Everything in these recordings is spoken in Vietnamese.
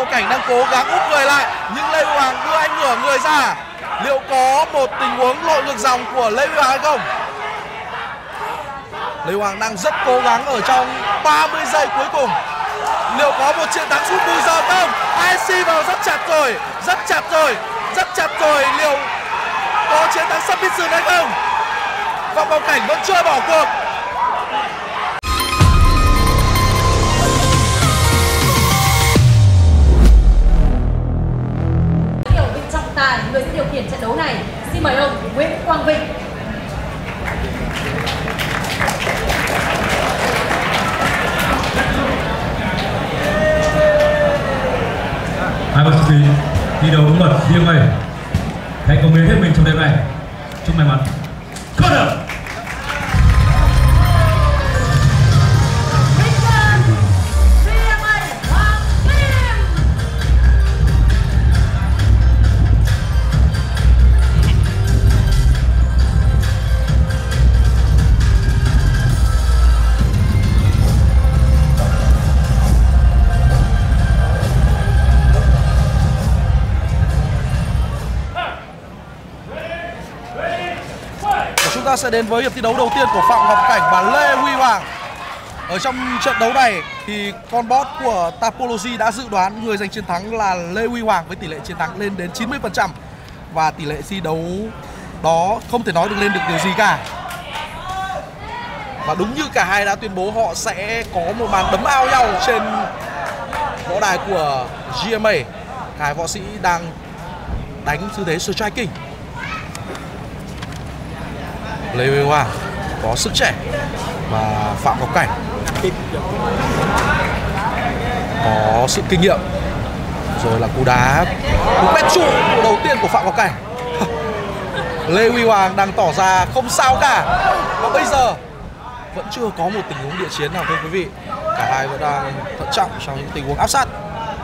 Ngọc Cảnh đang cố gắng úp người lại nhưng Lê Huy Hoàng đưa anh ngửa người ra. Liệu có một tình huống lội ngược dòng của Lê Huy Hoàng hay không? Lê Huy Hoàng đang rất cố gắng ở trong 30 giây cuối cùng. Liệu có một chiến thắng sút bù giờ không? IC vào rất chặt rồi, rất chặt rồi, rất chặt rồi. Liệu có chiến thắng sắp biết dừng hay không? Phạm Ngọc Cảnh vẫn chưa bỏ cuộc. Người sẽ điều khiển trận đấu này. Xin mời ông Nguyễn Quang Vinh. Hai vận động viên thi đấu đúng luật GMA, hãy cống hiến hết mình trong đêm này. Chúc may mắn. Corner. Chúng ta sẽ đến với hiệp thi đấu đầu tiên của Phạm Ngọc Cảnh và Lê Huy Hoàng. Ở trong trận đấu này thì con bot của Tapology đã dự đoán người giành chiến thắng là Lê Huy Hoàng với tỷ lệ chiến thắng lên đến 90%. Và tỷ lệ thi đấu đó không thể nói được lên được điều gì cả. Và đúng như cả hai đã tuyên bố, họ sẽ có một màn đấm ao nhau trên võ đài của GMA. Cả hai võ sĩ đang đánh tư thế striking. Lê Huy Hoàng có sức trẻ và Phạm Ngọc Cảnh có sự kinh nghiệm. Rồi là cú đá, cú quét trụ đầu tiên của Phạm Ngọc Cảnh. Lê Huy Hoàng đang tỏ ra không sao cả. Và bây giờ vẫn chưa có một tình huống địa chiến nào thưa quý vị. Cả hai vẫn đang thận trọng trong những tình huống áp sát.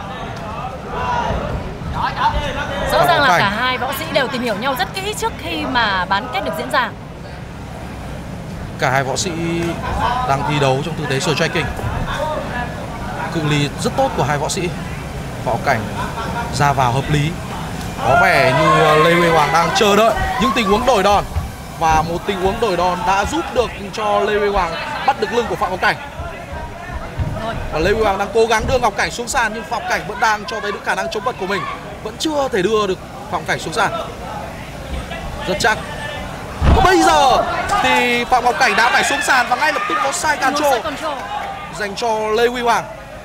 Rõ ràng là cả hai võ sĩ đều tìm hiểu nhau rất kỹ trước khi mà bán kết được diễn ra. Cả hai võ sĩ đang thi đấu trong tư thế striking. Cự ly rất tốt của hai võ sĩ. Phạm Ngọc Cảnh ra vào hợp lý. Có vẻ như Lê Huy Hoàng đang chờ đợi những tình huống đổi đòn. Và một tình huống đổi đòn đã giúp được cho Lê Huy Hoàng bắt được lưng của Phạm Ngọc Cảnh. Và Lê Huy Hoàng đang cố gắng đưa Ngọc Cảnh xuống sàn, nhưng Phạm Ngọc Cảnh vẫn đang cho thấy được khả năng chống vật của mình. Vẫn chưa thể đưa được Phạm Ngọc Cảnh xuống sàn. Rất chắc. Và bây giờ thì Phạm Ngọc Cảnh đã phải xuống sàn và ngay lập tức có side control dành cho Lê Huy Hoàng.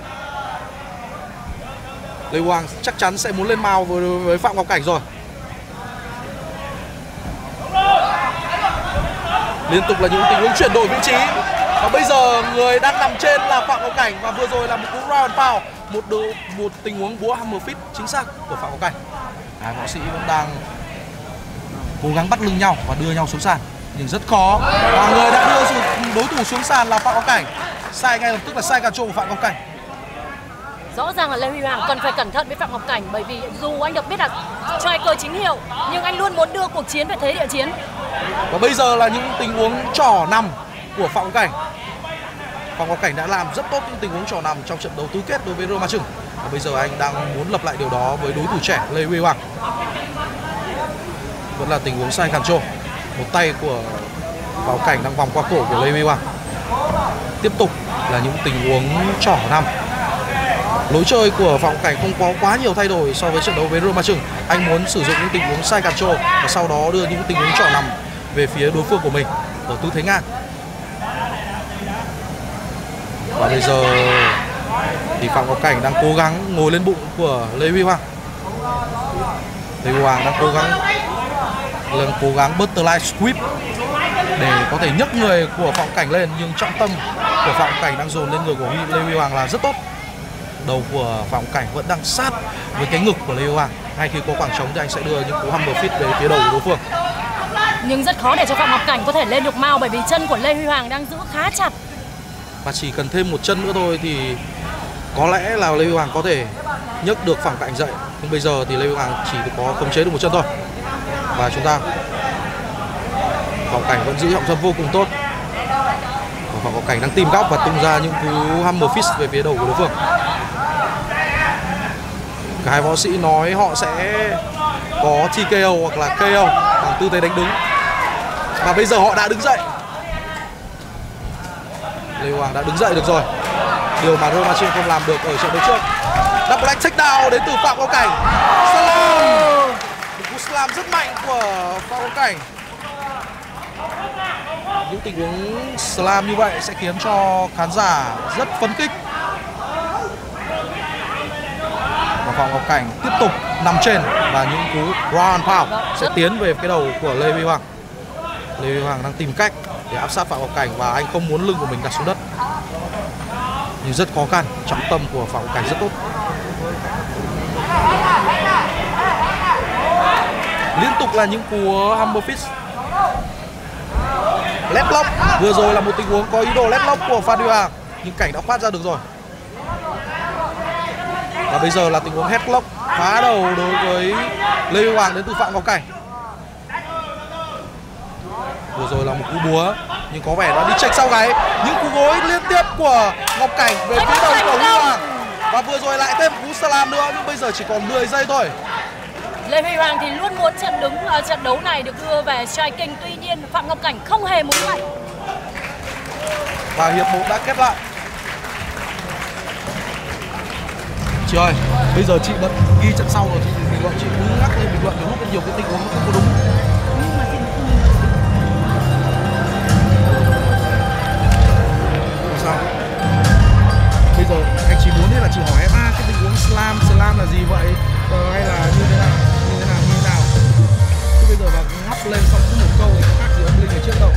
Lê Huy Hoàng chắc chắn sẽ muốn lên mao với Phạm Ngọc Cảnh rồi. Liên tục là những tình huống chuyển đổi vị trí. Và bây giờ người đang nằm trên là Phạm Ngọc Cảnh. Và vừa rồi là một cú round foul, một tình huống búa hammer fist chính xác của Phạm Ngọc Cảnh. Hai võ sĩ vẫn đang cố gắng bắt lưng nhau và đưa nhau xuống sàn, nhưng rất khó. Và người đã đưa đối thủ xuống sàn là Phạm Ngọc Cảnh. Sai ngay lập tức là sai control của Phạm Ngọc Cảnh. Rõ ràng là Lê Huy Hoàng cần phải cẩn thận với Phạm Ngọc Cảnh, bởi vì dù anh được biết là striker chính hiệu nhưng anh luôn muốn đưa cuộc chiến về thế địa chiến. Và bây giờ là những tình huống trỏ nằm của Phạm Ngọc Cảnh. Phạm Ngọc Cảnh đã làm rất tốt những tình huống trỏ nằm trong trận đấu tứ kết đối với Roma Trừng. Và bây giờ anh đang muốn lập lại điều đó với đối thủ trẻ Lê Huy Hoàng. Vẫn là tình huống sai control. Một tay của Phạm Ngọc Cảnh đang vòng qua cổ của Lê Huy Hoàng. Tiếp tục là những tình huống trỏ nằm. Lối chơi của Phạm Ngọc Cảnh không có quá nhiều thay đổi so với trận đấu với Roma Trừng. Anh muốn sử dụng những tình huống sai control và sau đó đưa những tình huống trỏ nằm về phía đối phương của mình ở tư thế ngang. Và bây giờ thì Phạm Ngọc Cảnh đang cố gắng ngồi lên bụng của Lê Huy Hoàng. Lê Huy Hoàng đang cố gắng butterfly sweep để có thể nhấc người của Phạm Ngọc Cảnh lên, nhưng trọng tâm của Phạm Ngọc Cảnh đang dồn lên người của Lê Huy Hoàng là rất tốt. Đầu của Phạm Ngọc Cảnh vẫn đang sát với cái ngực của Lê Huy Hoàng. Ngay khi có khoảng trống thì anh sẽ đưa những cú hammer fist về phía đầu của đối phương. Nhưng rất khó để cho Phạm Ngọc Cảnh có thể lên được mao, bởi vì chân của Lê Huy Hoàng đang giữ khá chặt. Và chỉ cần thêm một chân nữa thôi thì có lẽ là Lê Huy Hoàng có thể nhấc được Phạm Ngọc Cảnh dậy. Nhưng bây giờ thì Lê Huy Hoàng chỉ có khống chế được một chân thôi. Và chúng ta Phạm Ngọc Cảnh vẫn giữ trọng tâm vô cùng tốt. Và Phạm Ngọc Cảnh đang tìm góc và tung ra những cú hammer fist về phía đầu của đối phương. Cả hai võ sĩ nói họ sẽ có TKO hoặc là KO bằng tư thế đánh đứng. Và bây giờ họ đã đứng dậy. Lê Huy Hoàng đã đứng dậy được rồi. Điều mà Romachin không làm được ở trận đấu trước. Double leg takedown đến từ Phạm Ngọc Cảnh. Slam. Một cú slam rất mạnh của Phạm Ngọc Cảnh. Những tình huống slam như vậy sẽ khiến cho khán giả rất phấn khích. Và Phạm Ngọc Cảnh tiếp tục nằm trên và những cú ground pound sẽ tiến về cái đầu của Lê Huy Hoàng. Lê Huy Hoàng đang tìm cách để áp sát Phạm Ngọc Cảnh và anh không muốn lưng của mình đặt xuống đất. Nhưng rất khó khăn, trọng tâm của Phạm Ngọc Cảnh rất tốt. Liên tục là những cú hammer fist. Left lock, vừa rồi là một tình huống có ý đồ left lock của Phan Huy Hoàng nhưng Cảnh đã thoát ra được rồi. Và bây giờ là tình huống headlock phá đầu đối với Lê Huy Hoàng đến từ Phạm Ngọc Cảnh. Vừa rồi là một cú búa nhưng có vẻ đã đi chệch sau gáy. Những cú gối liên tiếp của Ngọc Cảnh về phía đầu của Huy Hoàng. Và vừa rồi lại thêm cú slam nữa nhưng bây giờ chỉ còn 10 giây thôi. Lê Huy Hoàng thì luôn muốn trận đấu này được đưa về striking, tuy nhiên Phạm Ngọc Cảnh không hề muốn vậy. Và hiệp 1 đã kết lại. Chị ơi, bây giờ chị bật ghi trận sau rồi, chị bình luận, chị cứ ngắt lên bình luận để lúc nhiều cái tình huống nó không có đúng. Sao? Bây giờ anh chỉ muốn là chị hỏi em cái tình huống slam là gì vậy? Hay là như thế nào? Chứ bây giờ mà ngắp lên xong cứ một câu thì có khác gì ông Linh ở trước đâu.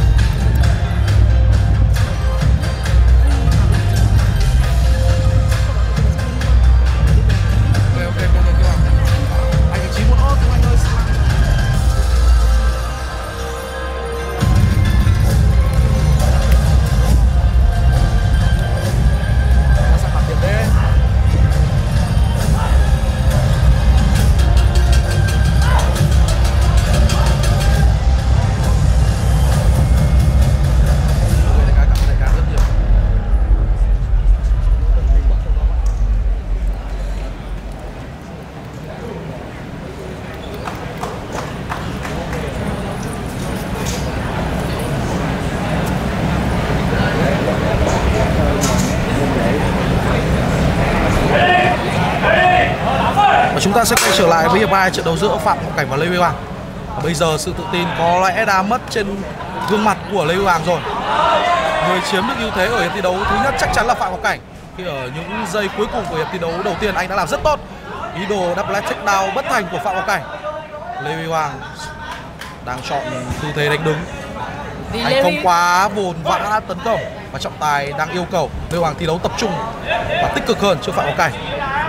Chúng ta sẽ quay trở lại với hiệp 2 trận đấu giữa Phạm Ngọc Cảnh và Lê Huy Hoàng. Bây giờ sự tự tin có lẽ đã mất trên gương mặt của Lê Huy Hoàng rồi. Người chiếm được ưu thế ở hiệp thi đấu thứ nhất chắc chắn là Phạm Ngọc Cảnh. Khi ở những giây cuối cùng của hiệp thi đấu đầu tiên anh đã làm rất tốt. Ý đồ double leg takedown bất thành của Phạm Ngọc Cảnh. Lê Huy Hoàng đang chọn tư thế đánh đứng. Anh không quá vồn vã tấn công và trọng tài đang yêu cầu Lê Huy Hoàng thi đấu tập trung và tích cực hơn trước Phạm Ngọc Cảnh.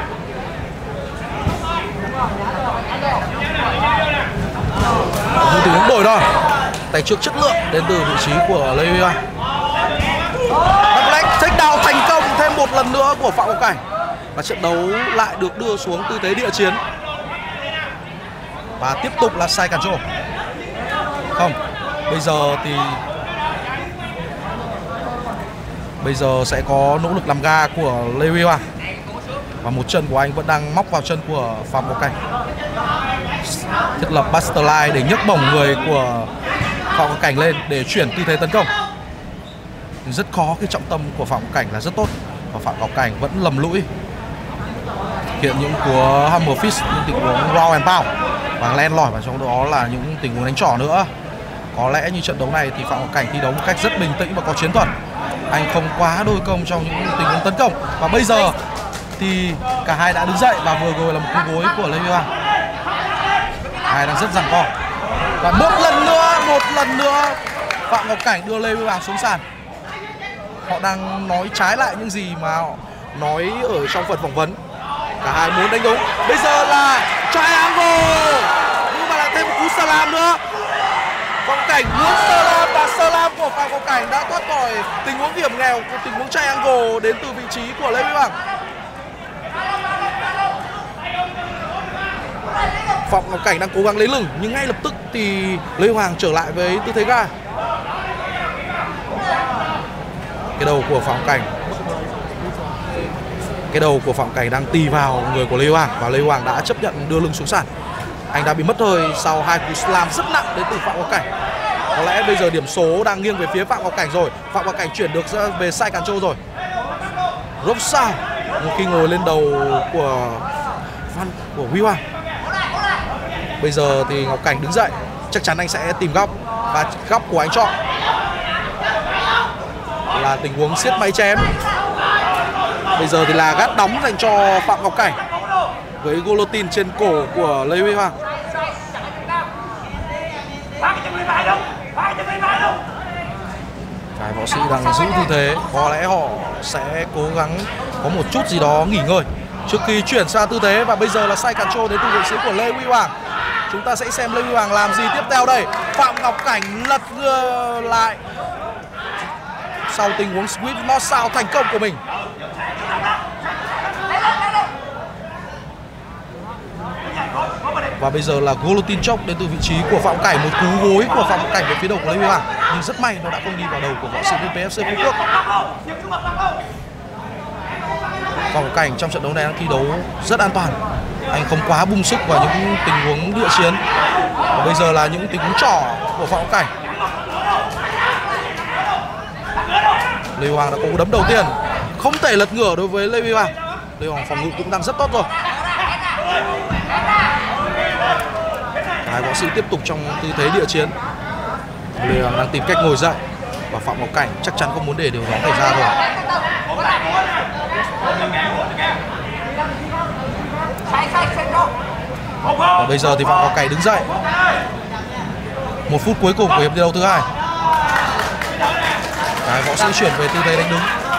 Tình huống đổi đòn, tay trước chất lượng đến từ vị trí của Lê Huy Hoàng. Double leg takedown thành công thêm một lần nữa của Phạm Ngọc Cảnh và trận đấu lại được đưa xuống tư thế địa chiến. Và tiếp tục là side control. Không, bây giờ sẽ có nỗ lực làm ga của Lê Huy Hoàng. Và một chân của anh vẫn đang móc vào chân của Phạm Ngọc Cảnh. Thiết lập Buster Line để nhấc bổng người của Phạm Ngọc Cảnh lên để chuyển tư thế tấn công. Rất khó, cái trọng tâm của Phạm Ngọc Cảnh là rất tốt và Phạm Ngọc Cảnh vẫn lầm lũi thực hiện những cú hammer fist, những tình huống ground and pound và len lỏi, và trong đó là những tình huống đánh trỏ nữa. Có lẽ như trận đấu này thì Phạm Ngọc Cảnh thi đấu một cách rất bình tĩnh và có chiến thuật. Anh không quá đôi công trong những tình huống tấn công. Và bây giờ thì cả hai đã đứng dậy và vừa rồi là một cú gối của Lê Huy Hoàng. Hai đang rất giằng co. Và một lần nữa Phạm Ngọc Cảnh đưa Lê Huy Hoàng xuống sàn. Họ đang nói trái lại những gì mà họ nói ở trong phần phỏng vấn. Cả hai muốn đánh đúng. Bây giờ là triangle, nhưng mà lại thêm một cú slam nữa. Phạm Ngọc Cảnh muốn slam và slam của Phạm Ngọc Cảnh đã thoát khỏi tình huống hiểm nghèo của tình huống triangle đến từ vị trí của Lê Huy Hoàng. Phạm Ngọc Cảnh đang cố gắng lấy lưng nhưng ngay lập tức thì Lê Huy Hoàng trở lại với tư thế ga. Cái đầu của Phạm Ngọc Cảnh Cái đầu của Phạm Cảnh đang tì vào người của Lê Huy Hoàng và Lê Huy Hoàng đã chấp nhận đưa lưng xuống sàn. Anh đã bị mất hơi sau 2 cú slam rất nặng đến từ Phạm Ngọc Cảnh. Có lẽ bây giờ điểm số đang nghiêng về phía Phạm Ngọc Cảnh rồi. Phạm Ngọc Cảnh chuyển được về side control rồi. Rốp sao khi ngồi lên đầu của Huy Hoàng. Bây giờ thì Ngọc Cảnh đứng dậy, chắc chắn anh sẽ tìm góc và góc của anh chọn là tình huống siết máy chém. Bây giờ thì là gác đóng dành cho Phạm Ngọc Cảnh với guillotine trên cổ của Lê Huy Hoàng. Cái võ sĩ đang giữ tư thế, có lẽ họ sẽ cố gắng có một chút gì đó nghỉ ngơi trước khi chuyển sang tư thế. Và bây giờ là side control đến từ vị trí của Lê Huy Hoàng. Chúng ta sẽ xem Lê Huy Hoàng làm gì tiếp theo đây. Phạm Ngọc Cảnh lật ngược lại sau tình huống sweep knockout thành công của mình. Và bây giờ là guillotine choke đến từ vị trí của Phạm Cảnh. Một cú gối của Phạm Cảnh về phía đầu của Lê Huy Hoàng, nhưng rất may nó đã không đi vào đầu của võ sĩ PFC Phú Quốc. Phạm Cảnh trong trận đấu này đang thi đấu rất an toàn. Anh không quá bung sức vào những tình huống địa chiến. Và bây giờ là những tình huống trỏ của Phạm Cảnh. Lê Huy Hoàng đã có cú đấm đầu tiên, không thể lật ngửa đối với Lê Huy Hoàng. Lê Huy Hoàng phòng ngự cũng đang rất tốt rồi. Hai võ sĩ tiếp tục trong tư thế địa chiến. Lê Huy Hoàng đang tìm cách ngồi dậy và Phạm Ngọc Cảnh chắc chắn không muốn để điều đó xảy ra rồi. Và bây giờ thì Phạm Ngọc Cảnh đứng dậy. 1 phút cuối cùng của hiệp thi đấu thứ 2. Cái võ sĩ chuyển về tư thế đánh đứng.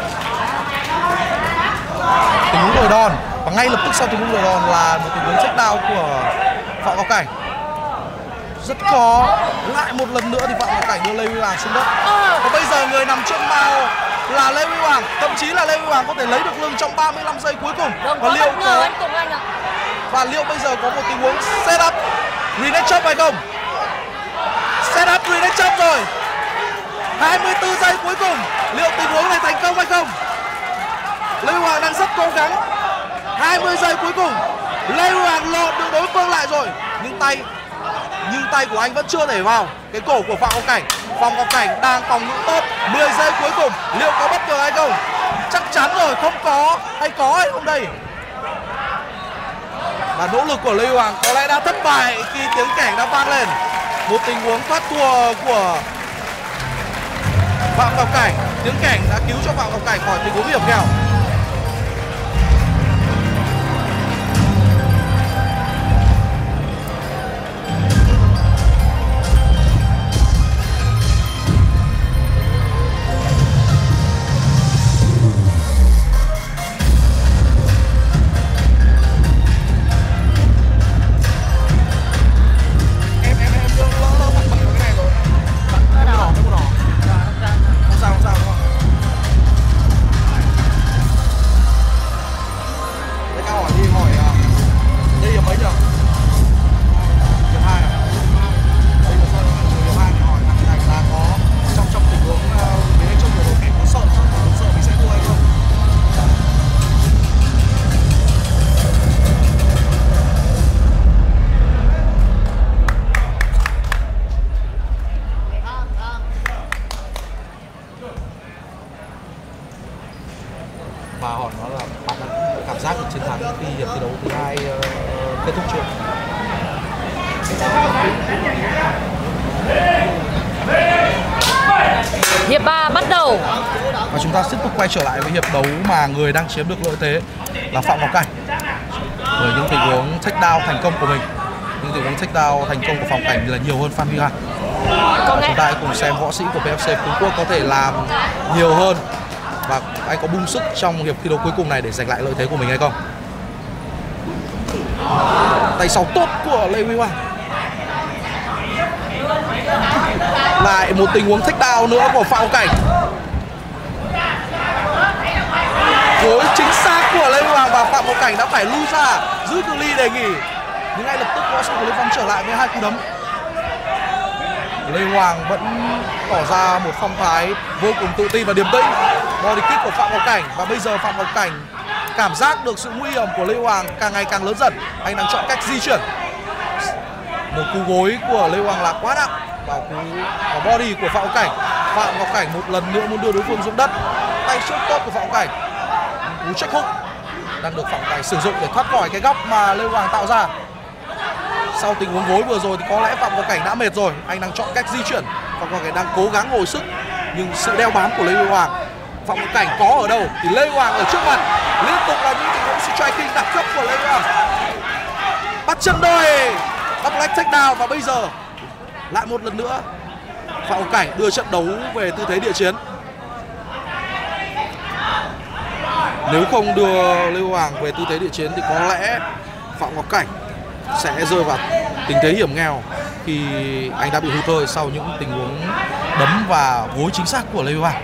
Tình huống đổi đòn và ngay lập tức sau tình huống đổi đòn là một tình huống check down của Phạm Ngọc Cảnh. Rất khó. Lại một lần nữa thì Phạm Ngọc Cảnh đưa Lê Huy Hoàng xuống đất. Và bây giờ người nằm trên màu là Lê Huy Hoàng. Thậm chí là Lê Huy Hoàng có thể lấy được lưng trong 35 giây cuối cùng. Và liệu bây giờ có một tình huống set up reneck chop hay không? Set up reneck chop rồi. 24 giây cuối cùng, liệu tình huống này thành công hay không? Lê Huy Hoàng đang rất cố gắng. 20 giây cuối cùng, Lê Huy Hoàng lột được đối phương lại rồi, nhưng tay của anh vẫn chưa thể vào cái cổ của Phạm Ngọc Cảnh. Phạm Ngọc Cảnh đang phòng ngự tốt. 10 giây cuối cùng, liệu có bất ngờ hay không? Chắc chắn rồi, không có. Hay có hay không đây? Và nỗ lực của Lê Huy Hoàng có lẽ đã thất bại khi tiếng kẻng đã vang lên. Một tình huống thoát thua của Phạm Ngọc Cảnh. Tiếng kẻng đã cứu cho Phạm Ngọc Cảnh khỏi tình huống hiểm nghèo. Và hỏi nó là bạn đã cảm giác được chiến thắng khi hiệp thi đấu thứ 2 kết thúc chưa? Hiệp 3 bắt đầu. Và chúng ta tiếp tục quay trở lại với hiệp đấu mà người đang chiếm được lợi thế là Phạm Ngọc Cảnh. Với những tình huống take down thành công của mình, những tình huống take down thành công của Phạm Cảnh là nhiều hơn Phan Huy Hoàng. Chúng ta hãy cùng xem võ sĩ của PFC Phú Quốc có thể làm nhiều hơn và anh có bung sức trong hiệp thi đấu cuối cùng này để giành lại lợi thế của mình hay không. Tay sau tốt của Lê Huy Hoàng. Lại một tình huống take down nữa của Phạm Ngọc Cảnh. Gối chính xác của Lê Huy Hoàng và Phạm Ngọc Cảnh đã phải lui ra giữ cự ly để nghỉ. Nhưng ngay lập tức võ sĩ của Lê Phong trở lại với 2 cú đấm. Lê Hoàng vẫn tỏ ra một phong thái vô cùng tự tin và điềm tĩnh. Body kick của Phạm Ngọc Cảnh. Và bây giờ Phạm Ngọc Cảnh cảm giác được sự nguy hiểm của Lê Hoàng càng ngày càng lớn dần. Anh đang chọn cách di chuyển. Một cú gối của Lê Hoàng là quá nặng vào body của Phạm Ngọc Cảnh. Phạm Ngọc Cảnh một lần nữa muốn đưa đối phương xuống đất. Tay sút tốt của Phạm Ngọc Cảnh. Cú check hook đang được Phạm Ngọc Cảnh sử dụng để thoát khỏi cái góc mà Lê Hoàng tạo ra. Sau tình huống gối vừa rồi thì có lẽ Phạm Ngọc Cảnh đã mệt rồi. Anh đang chọn cách di chuyển. Phạm Ngọc Cảnh đang cố gắng hồi sức, nhưng sự đeo bám của Lê Hoàng. Phạm Ngọc Cảnh có ở đâu thì Lê Hoàng ở trước mặt. Liên tục là những tình huống striking đẳng cấp của Lê Hoàng. Bắt chân đôi, double leg takedown, và bây giờ lại một lần nữa Phạm Ngọc Cảnh đưa trận đấu về tư thế địa chiến. Nếu không đưa Lê Hoàng về tư thế địa chiến thì có lẽ Phạm Ngọc Cảnh sẽ rơi vào tình thế hiểm nghèo khi anh đã bị hụt hơi sau những tình huống đấm và gối chính xác của Lê Hoàng.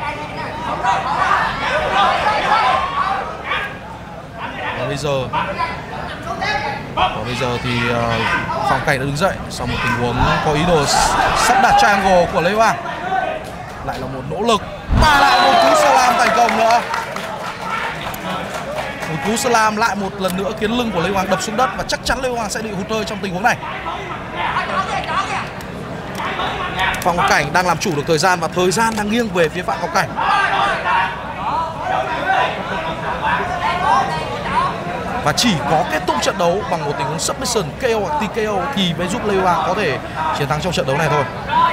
Và bây giờ thì Phạm Ngọc Cảnh đã đứng dậy sau một tình huống có ý đồ sắp đặt triangle của Lê Hoàng. Lại là một nỗ lực và lại một cú slam thành công nữa. Một cú slam lại một lần nữa khiến lưng của Lê Hoàng đập xuống đất, và chắc chắn Lê Hoàng sẽ bị hụt hơi trong tình huống này. Phạm Ngọc Cảnh đang làm chủ được thời gian, và thời gian đang nghiêng về phía Phạm Ngọc Cảnh. Và chỉ có kết thúc trận đấu bằng một tình huống submission, KO hoặc TKO thì mới giúp Lê Hoàng có thể chiến thắng trong trận đấu này thôi.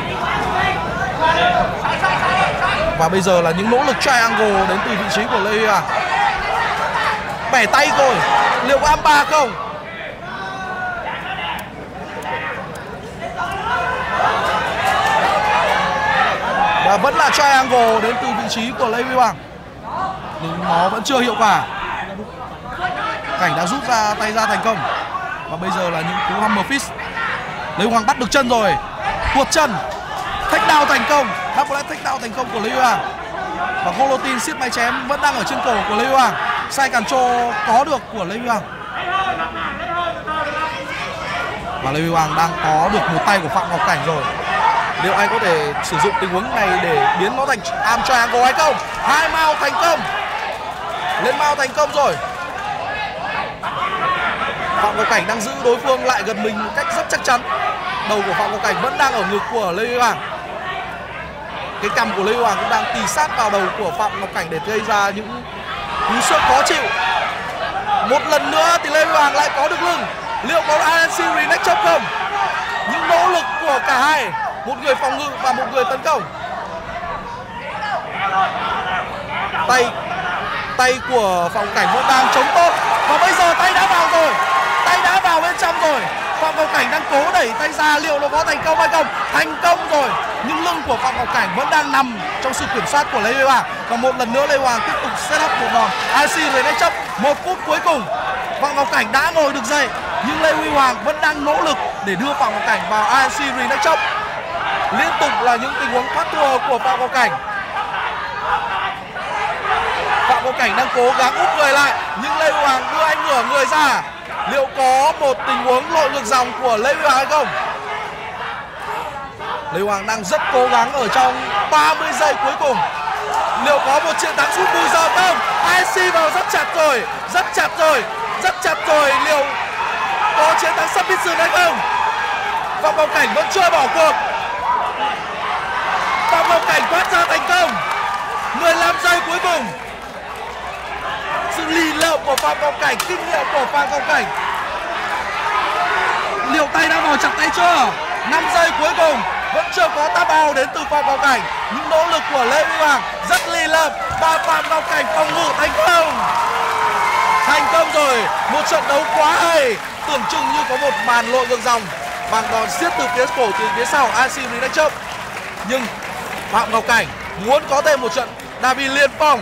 Và bây giờ là những nỗ lực triangle đến từ vị trí của Lê Hoàng. Bẻ tay rồi, liệu có armbar không? Và vẫn là triangle đến từ vị trí của Lê Huy Hoàng, nhưng nó vẫn chưa hiệu quả. Cảnh đã rút ra tay ra thành công. Và bây giờ là những cú hammer fist. Lê Huy Hoàng bắt được chân rồi, tuột chân, takedown thành công, double leg takedown thành công của Lê Huy Hoàng. Và guillotine siết máy chém vẫn đang ở trên cổ của Lê Huy Hoàng. Sai control có được của Lê Huy Hoàng. Và Lê Huy Hoàng đang có được một tay của Phạm Ngọc Cảnh rồi. Liệu anh có thể sử dụng tình huống này để biến nó thành arm triangle hay không? Hai mount thành công. Lên mount thành công rồi. Phạm Ngọc Cảnh đang giữ đối phương lại gần mình một cách rất chắc chắn. Đầu của Phạm Ngọc Cảnh vẫn đang ở ngực của Lê Huy Hoàng. Cái cằm của Lê Huy Hoàng cũng đang tì sát vào đầu của Phạm Ngọc Cảnh để gây ra những cú sút khó chịu. Một lần nữa thì Lê Huy Hoàng lại có được lưng. Liệu có INC reneck chop không? Những nỗ lực của cả hai, một người phòng ngự và một người tấn công. Tay của Phạm Ngọc Cảnh vẫn đang chống tốt. Và bây giờ tay đã vào rồi. Tay đã vào bên trong rồi. Phạm Ngọc Cảnh đang cố đẩy tay ra, liệu nó có thành công hay không? Thành công rồi. Nhưng lưng của Phạm Ngọc Cảnh vẫn đang nằm trong sự kiểm soát của Lê Huy Hoàng. Và một lần nữa Lê Hoàng tiếp tục set up một đòn IC reneck chop. 1 phút cuối cùng, Phạm Ngọc Cảnh đã ngồi được dậy, nhưng Lê Huy Hoàng vẫn đang nỗ lực để đưa Phạm Ngọc Cảnh vào IC reneck chop. Liên tục là những tình huống thoát thua của Phạm Ngọc Cảnh. Phạm Ngọc Cảnh đang cố gắng úp người lại, nhưng Lê Huy Hoàng đưa anh ngửa người ra. Liệu có một tình huống lội ngược dòng của Lê Huy Hoàng hay không? Lê Huy Hoàng đang rất cố gắng ở trong 30 giây cuối cùng. Liệu có một chiến thắng sút bùi giờ không? IC vào rất chặt rồi, rất chặt rồi, rất chặt rồi. Liệu có chiến thắng submission hay không? Phạm Ngọc Cảnh vẫn chưa bỏ cuộc. Phạm Ngọc Cảnh thoát ra thành công. 15 giây cuối cùng. Sự lì lợm của Phạm Ngọc Cảnh, kinh nghiệm của Phạm Ngọc Cảnh. Liệu tay đã vào chặt tay chưa? 5 giây cuối cùng, vẫn chưa có tap out đến từ Phạm Ngọc Cảnh. Những nỗ lực của Lê Huy Hoàng rất lì lợm, và Phạm Ngọc Cảnh phòng ngự thành công. Thành công rồi, một trận đấu quá hay. Tưởng chừng như có một màn lội ngược dòng bằng đòn siết từ phía cổ từ phía sau IC reneck chop. Nhưng Phạm Ngọc Cảnh muốn có thêm một trận derby liên phong.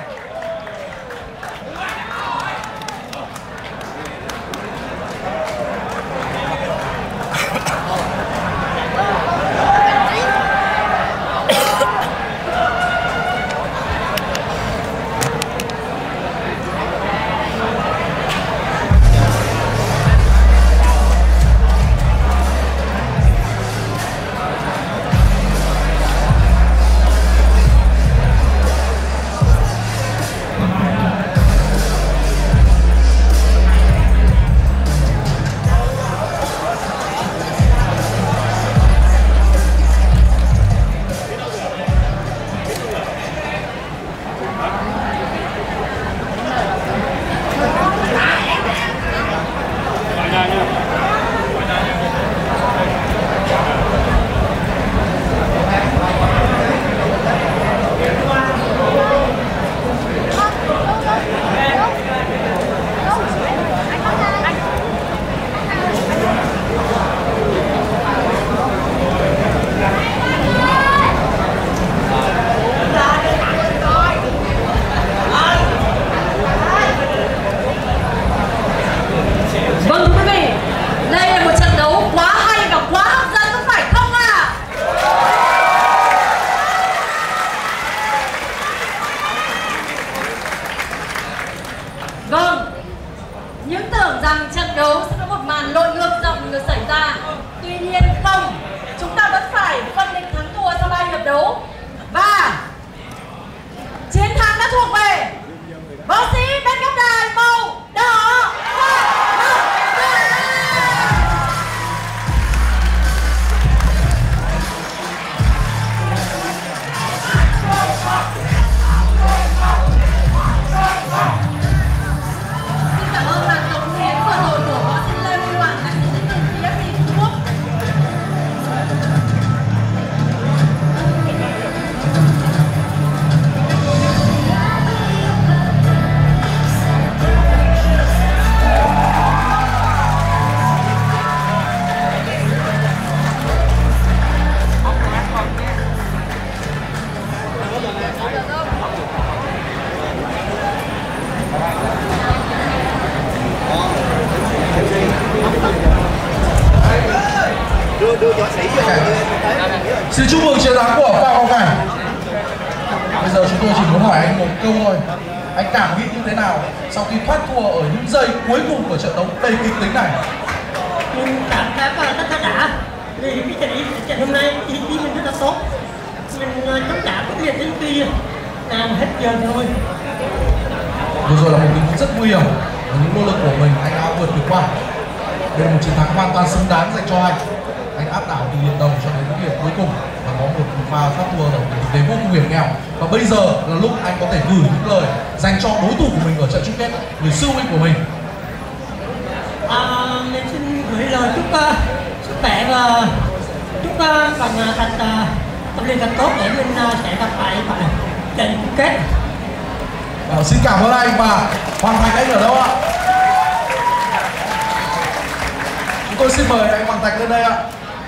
tưởng rằng trận đấu sẽ có một màn lội ngược dòng được xảy ra. Tuy nhiên không, chúng ta vẫn phải phân định thắng thua sau 3 hiệp đấu. Và chiến thắng đã thuộc về võ sĩ bên góc đài màu đỏ và màu vàng. Xin cảm ơn màn cống hiến vừa rồi của võ sĩ Lê Huy Hoàng, đại diện đến từ PFC Trung Quốc. Xin chúc mừng chiến thắng của Phạm Ngọc Cảnh. Bây giờ chúng tôi chỉ muốn hỏi anh một câu thôi. Anh cảm nghĩ như thế nào sau khi thoát thua ở những giây cuối cùng của trận đấu đầy kịch tính này? Mình cảm thấy rất đã. Vì cái trận hôm nay thì mình rất là tốt. Mình chống trả quyết liệt đến khi làm hết giờ thôi. Vừa rồi là một tình huống rất nguy hiểm và những nỗ lực của mình anh đã vượt được qua. Đây là một chiến thắng hoàn toàn xứng đáng dành cho anh. Anh áp đảo từ hiệp đầu cho đến những hiệp cuối cùng và có một pha thoát thua ở thực tế vô cùng hiểm nghèo. Và bây giờ là lúc anh có thể gửi những lời dành cho đối thủ của mình ở trận chung kết, người sư huynh của mình. Mình xin gửi lời chúc sức khỏe và chúc phần thật tập luyện thật tốt để mình sẽ gặp lại trận chung kết. Xin cảm ơn anh và Hoàng Thành, anh ở đâu ạ? Chúng tôi xin mời anh Hoàng Thành lên đây ạ.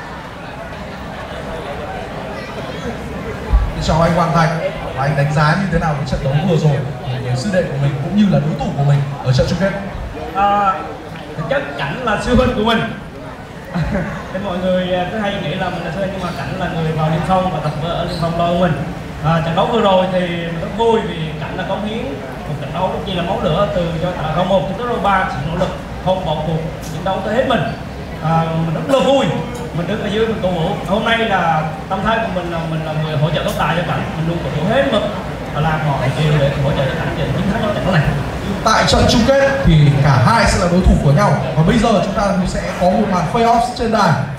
Chào anh Hoàng Thành, và anh đánh giá như thế nào với trận đấu vừa rồi của sư đệ của mình cũng như là đối thủ của mình ở trận chung kết? Chắc Cảnh là sư huynh của mình. Thế mọi người cứ hay nghĩ là mình là sư huynh, nhưng mà Cảnh là người vào Liên Phong và tập vợ ở Liên Phong lo của mình. Trận đấu vừa rồi thì mình rất vui vì Cảnh là cống hiến một trận đấu rất chi là máu lửa, từ cho tạ 01 cho tới 3 sự nỗ lực không bỏ cuộc chiến đấu tới hết mình. Mình rất là vui, mình đứng ở dưới mình cổ vũ. Hôm nay là tâm thái của mình là người hỗ trợ tốt tài cho Cảnh, mình luôn cổ vũ hết mực và làm mọi điều để hỗ trợ cho Cảnh để chiến thắng trận đấu này. Tại trận chung kết thì cả hai sẽ là đối thủ của nhau và bây giờ chúng ta sẽ có một màn face-off trên đài.